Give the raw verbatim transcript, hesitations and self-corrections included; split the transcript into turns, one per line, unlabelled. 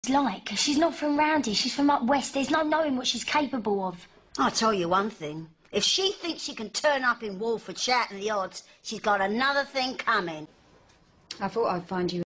like. She's not from round here. She's from up west. There's no knowing what she's capable of.
I'll tell you one thing. If she thinks she can turn up in Walford shouting the odds, she's got another thing coming.
I thought I'd find you